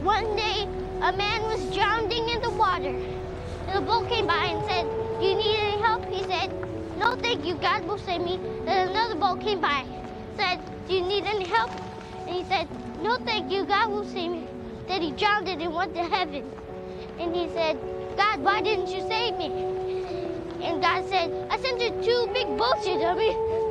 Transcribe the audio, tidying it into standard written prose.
One day, a man was drowning in the water. And a boat came by and said, "Do you need any help?" He said, "No, thank you. God will save me." Then another boat came by, said, "Do you need any help?" And he said, "No, thank you. God will save me." Then he drowned and went to heaven. And he said, "God, why didn't you save me?" And God said, "I sent you two big boats, you dummy."